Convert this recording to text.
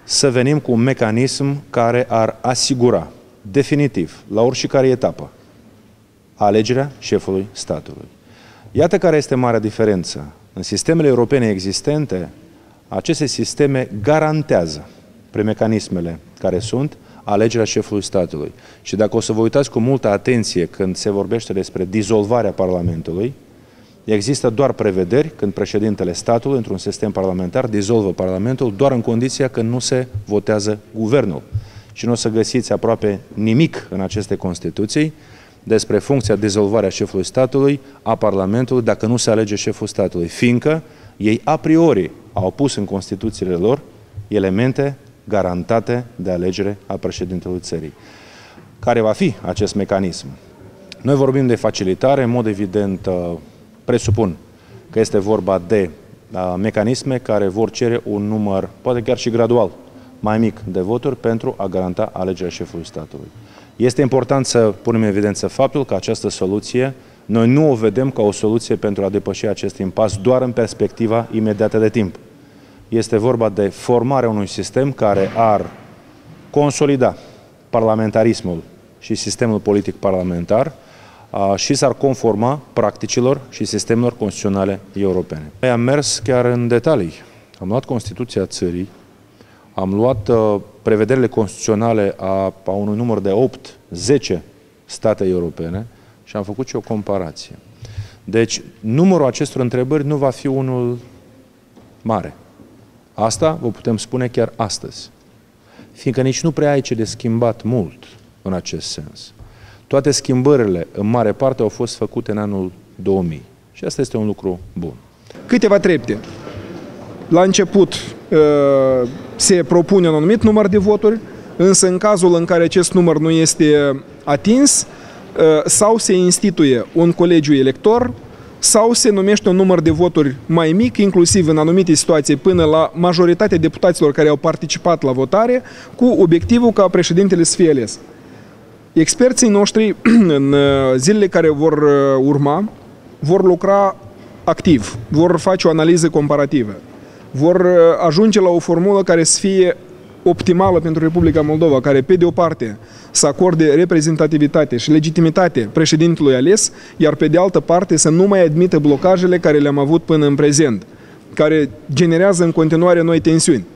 să venim cu un mecanism care ar asigura definitiv, la oricare etapă, alegerea șefului statului. Iată care este marea diferență. În sistemele europene existente, aceste sisteme garantează, prin mecanismele care sunt, alegerea șefului statului. Și dacă o să vă uitați cu multă atenție când se vorbește despre dizolvarea Parlamentului, există doar prevederi când președintele statului, într-un sistem parlamentar, dizolvă Parlamentul doar în condiția că nu se votează guvernul. Și nu o să găsiți aproape nimic în aceste Constituții despre funcția dizolvarea șefului statului a Parlamentului dacă nu se alege șeful statului, fiindcă ei a priori au pus în Constituțiile lor elemente garantate de alegere a președintelui țării. Care va fi acest mecanism? Noi vorbim de facilitare, în mod evident presupun că este vorba de mecanisme care vor cere un număr, poate chiar și gradual, mai mic de voturi pentru a garanta alegerea șefului statului. Este important să punem în evidență faptul că această soluție, noi nu o vedem ca o soluție pentru a depăși acest impas doar în perspectiva imediată de timp. Este vorba de formarea unui sistem care ar consolida parlamentarismul și sistemul politic parlamentar și s-ar conforma practicilor și sistemelor constituționale europene. Noi am mers chiar în detalii. Am luat Constituția țării, am luat prevederile constituționale a unui număr de 8-10 state europene și am făcut și o comparație. Deci, numărul acestor întrebări nu va fi unul mare. Asta vă putem spune chiar astăzi. Fiindcă nici nu prea ai ce de schimbat mult în acest sens. Toate schimbările, în mare parte, au fost făcute în anul 2000. Și asta este un lucru bun. Câteva trepte. La început se propune un anumit număr de voturi, însă în cazul în care acest număr nu este atins, sau se instituie un colegiu elector, sau se numește un număr de voturi mai mic, inclusiv în anumite situații, până la majoritatea deputaților care au participat la votare, cu obiectivul ca președintele să fie ales. Experții noștri, în zilele care vor urma, vor lucra activ, vor face o analiză comparativă, vor ajunge la o formulă care să fie optimală pentru Republica Moldova, care, pe de o parte, să acorde reprezentativitate și legitimitate președintelui ales, iar pe de altă parte să nu mai admită blocajele care le-am avut până în prezent, care generează în continuare noi tensiuni.